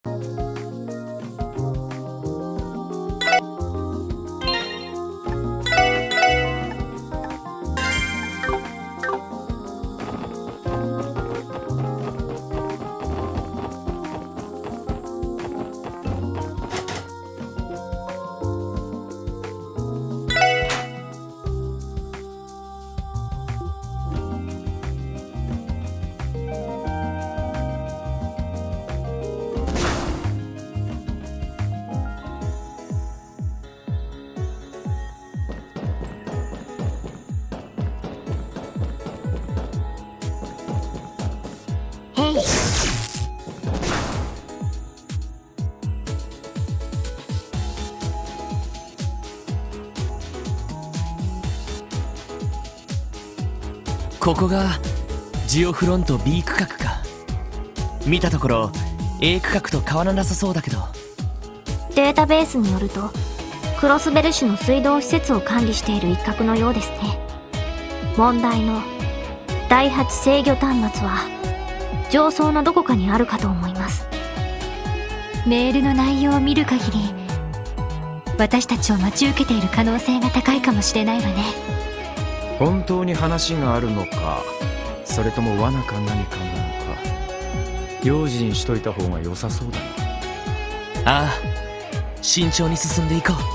ここがジオフロント B 区画か。見たところ A 区画と変わらなさそうだけど。 データベースによるとクロスベル市の水道施設を管理している一角のようですね。問題の第8制御端末は上層のどこかにあるかと思います。 メールの内容を見る限り私たちを待ち受けている可能性が高いかもしれないわね。 本当に話があるのか、それとも罠か何かなのか、用心しといた方が良さそうだな。 ああ、慎重に進んでいこう。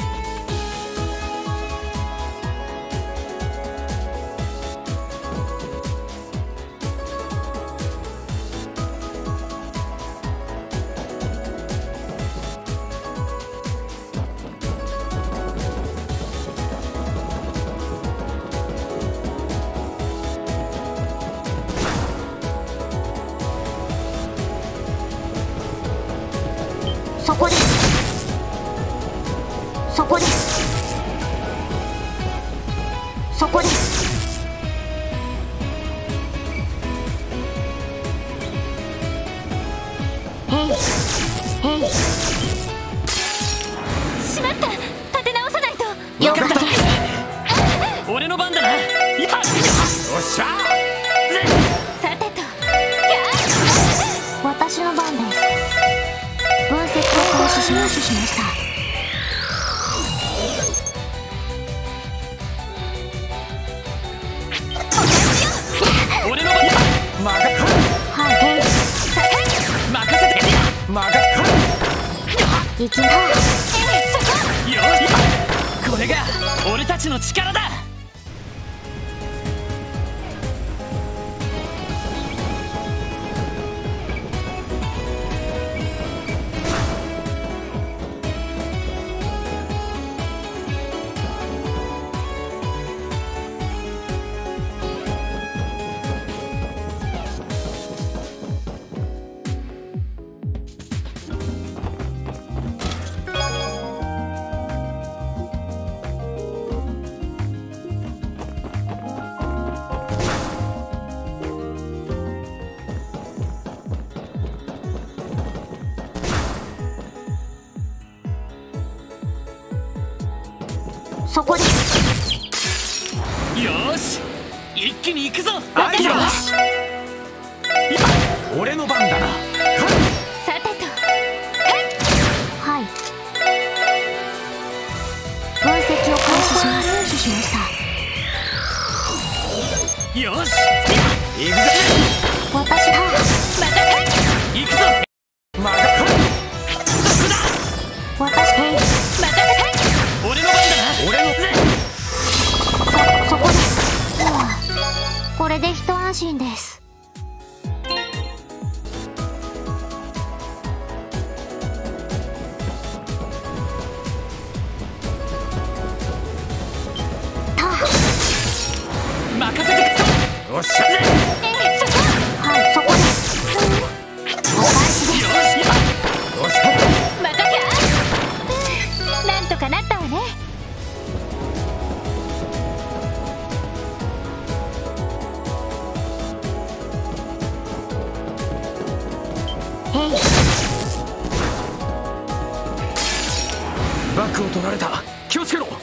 そこです。そこです。そこです。へいへい。 しまった、立て直さないと。 了解です。 俺の番だな。よっしゃ。 さてと、 私の番です。分析を開始しました。 俺の番。 はい、 任せて。 行きます。 よし、これが俺たちの力だ。 そこです。 よーし、一気に行くぞ。よし、 俺の番だな。 さてと、 はい。分析を開始します。しました。 よし、 行くぜ。 私はまたかい。 行くぞ。そこだ。 私またかい。 俺の番だな。俺のそこです。これで一安心です。 任せて。 よっしゃ。 はい、そこです。お返しです。 よし。 またか。なんとかなったわね。 へい。 バックを取られた。気をつけろ。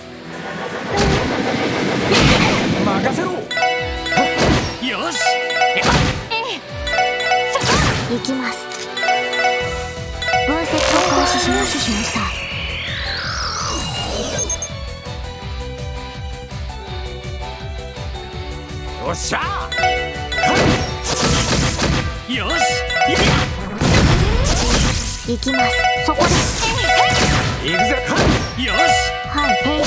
任せろ。 よし、 行きます。 設を開始しました。 よっしゃよし行きます。そこです。 行くぜ。 よしはい、へい。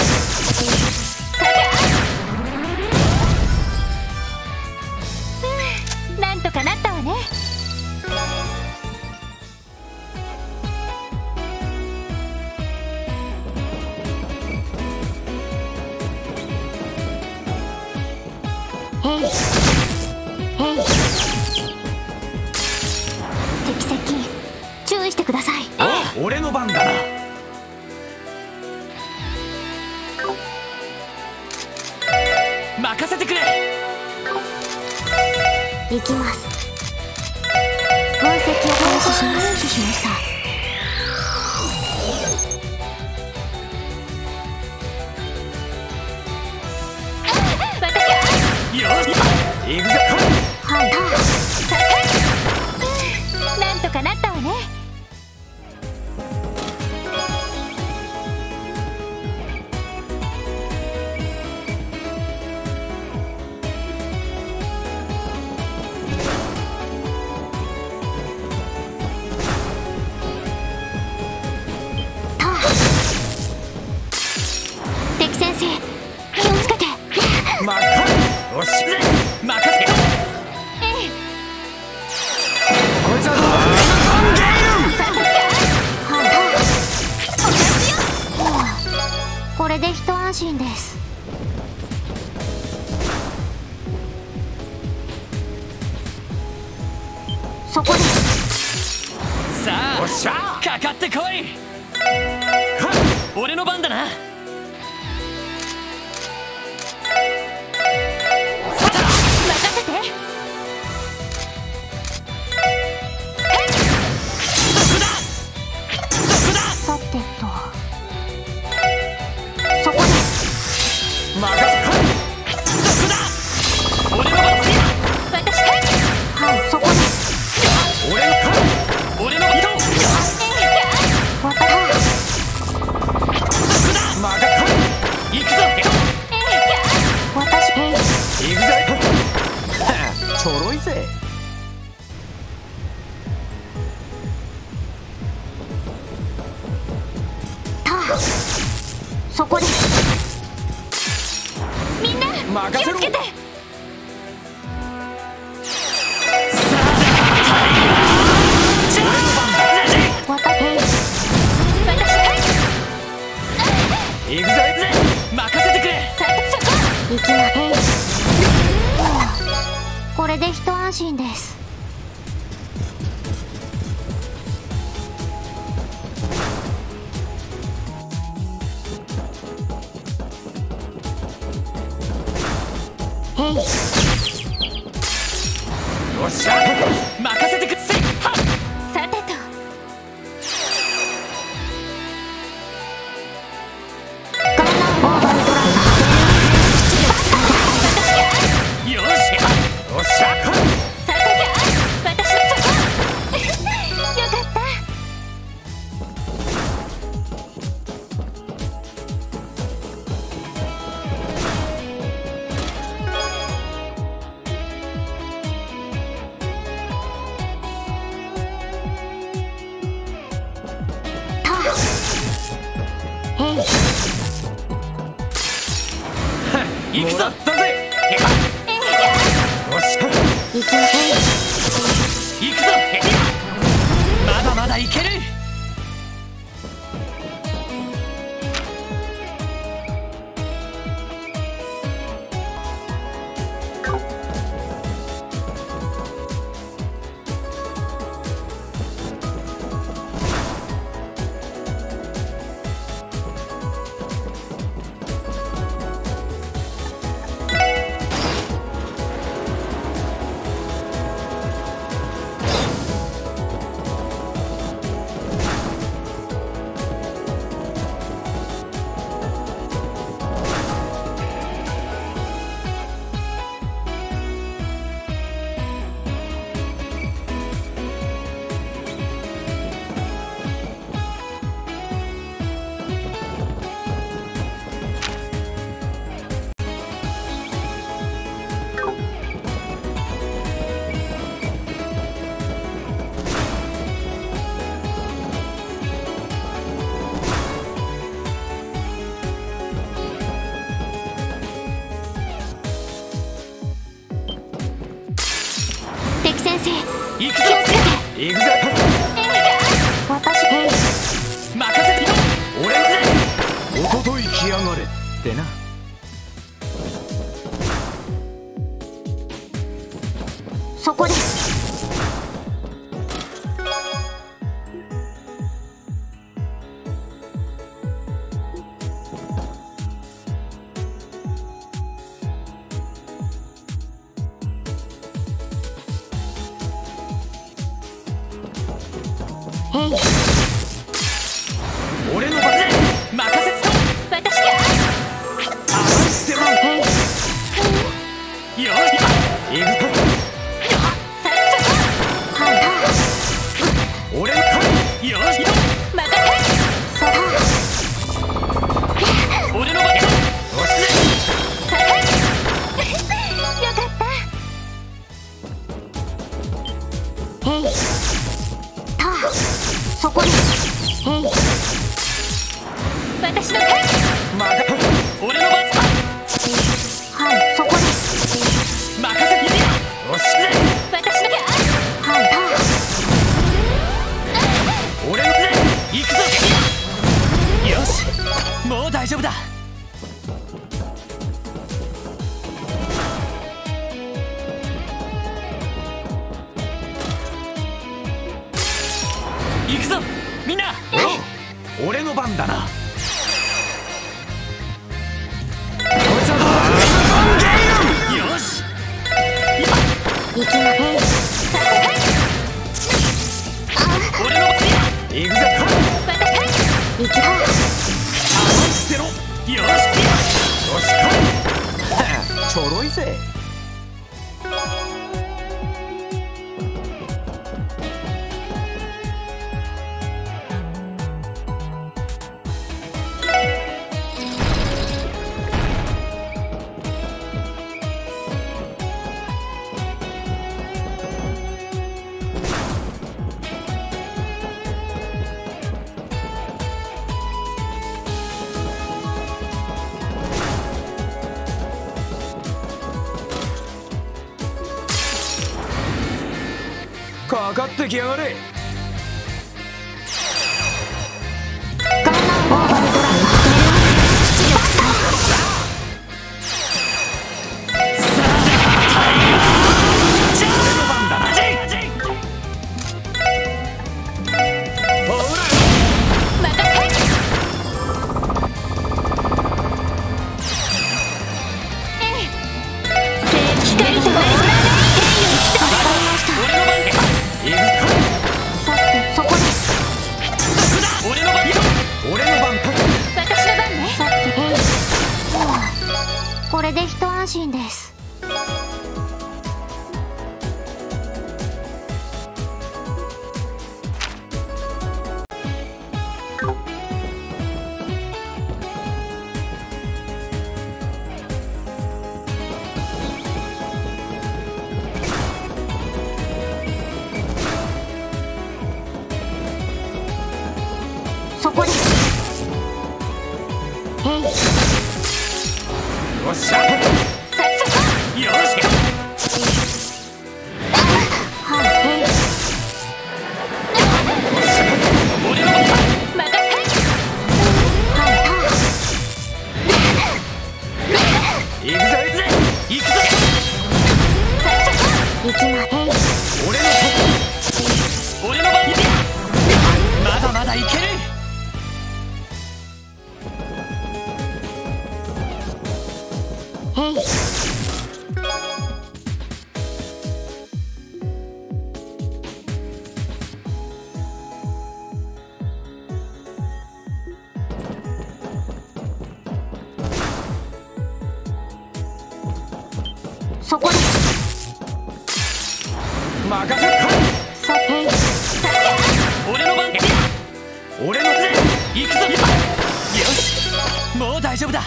なんとかなったわね。 へい。へい。敵接近、注意してください。 お、俺の番だな。 任せてくれ。 行きます。分析を開始しました。 よし行くぜ。 はい、 なんとかなったわね。 敵先生、気をつけて。 よし任せて。 こいつはこれで一安心です。そこです。 さあよっしゃかかってこい。俺の番だな。 さてと、そこです。 任俺の番。 はい、そこです。 俺の番と。行くぞ。 私、へい。 行くぜ。ちょろいぜ。 そこです。 みんな任せろ。 気をつけて。 私、へい。 行くぜ。 任せてくれ。 行きまへい。これで一安心です。へい。 よっしゃ任せてくれ。 さてと。 ガンナーオーバードライよしよっしゃさて私のそこ。よかった。 行くぞ。 もらったぜ。よっしゃ行きまへい。 行くぞ。まだまだいける。 行くぜ。 私任せて俺だぜ。おととい来やがれってな。 そこです。へい。 俺の番ぜ。 任せて私が合わせてろ。 へい。 よ行くぞ。 はいはい。 俺のしよし任せさあ。 俺の番よかったへい。たあ。そこです。へい。 私の番俺の番はい、そこです。 任せてよしぜ。 私のはいはい。 俺のぜ。 行くぞよしもう大丈夫だ。行くぞみんな。 おう、俺の番だな。 よし行きまへい。 俺の番行くぜ。 行きは。 捨てろよしよしか。ちょろいぜ。かかってきやがれ。 ガンナンオーバルドライバー出力最俺の番だな。ほら。行くか。 さて、そこです。 俺の番俺の番か。 私の番ねさて、へい。はあ、これで一安心です。そこです。へい。 よっしゃ。 よしはい、へい。 俺の番はいはい。 行くぜ。 行くぞ行きまへい。 俺の番まだまだいける。 へい。そこです。 任せっか。 さへい。 俺の番俺のぜ。 行くぞよしもう大丈夫だ。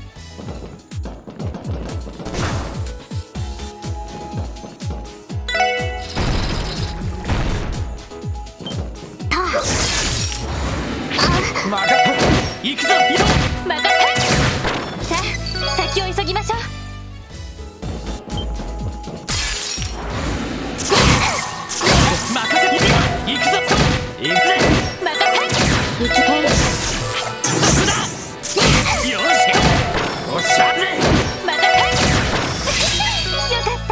たあ。 行くぞさあ先を急ぎましょう。 任せて行くぞ。行くぜ。 任せ。 行きてる。 そこだ。よし。おっしゃぜ。 任せ。よかった。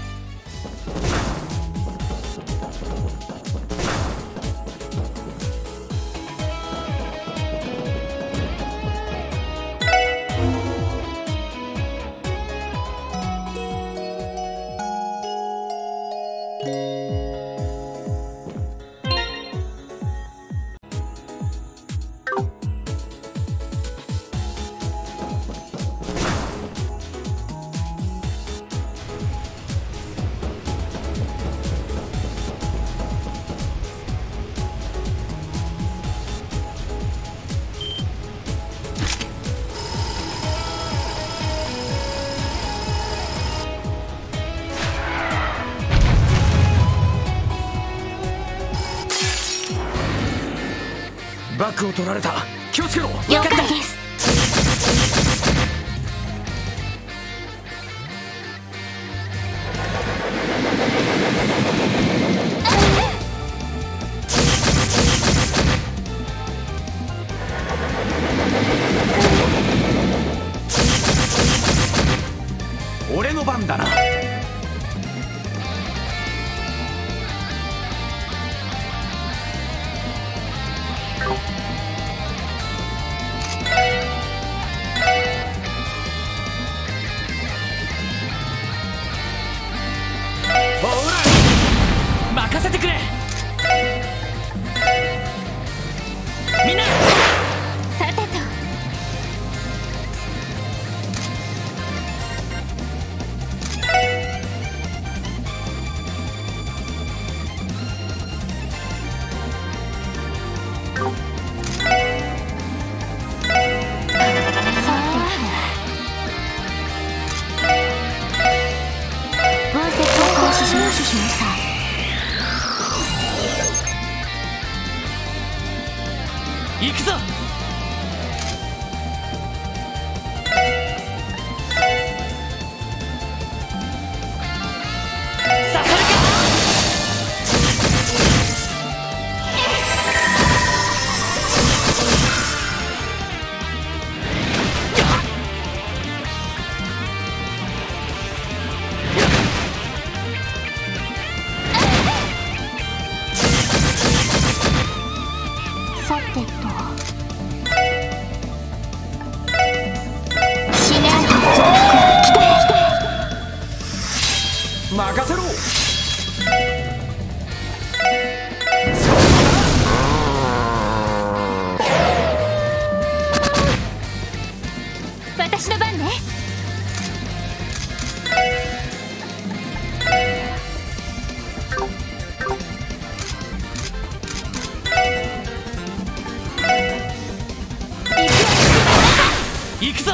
バックを取られた。気をつけろ。 了解です。 俺の番だな。 任せてくれ。みんな。 さてと。 分析を開始しました。 行くぞ。刺さるか。 さてと。 任せろ。 私の番ね。 行くぞ。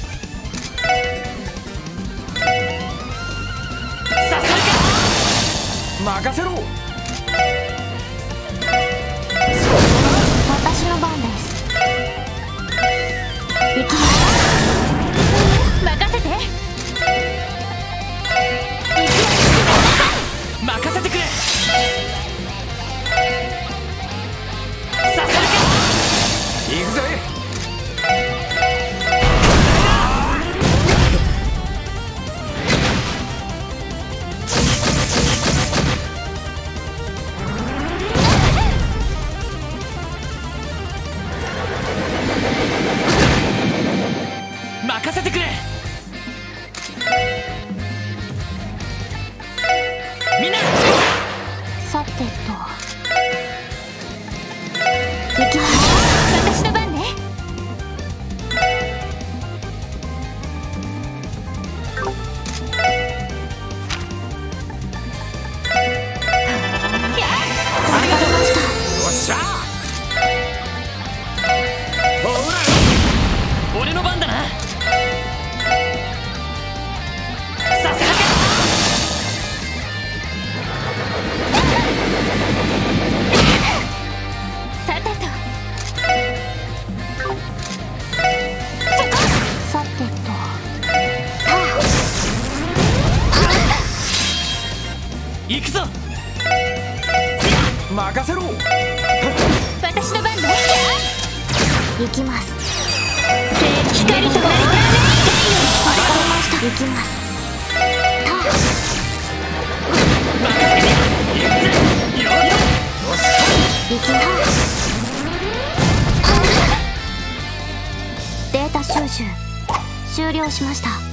任せろ。 私の番です。行きます。 任せて。 任せてくれ。刺さるか。 行くぜ。 任せてくれ。みんな。 さてと。行きます。 私の番ね。 ありがとう。よっしゃ。ほら、俺の番だな。させるか。 さてと。 さてと。 行くぞ。 任せろ。 私の番だ。 行きます。 光となりたい。 行きます。行きます。データ収集終了しました。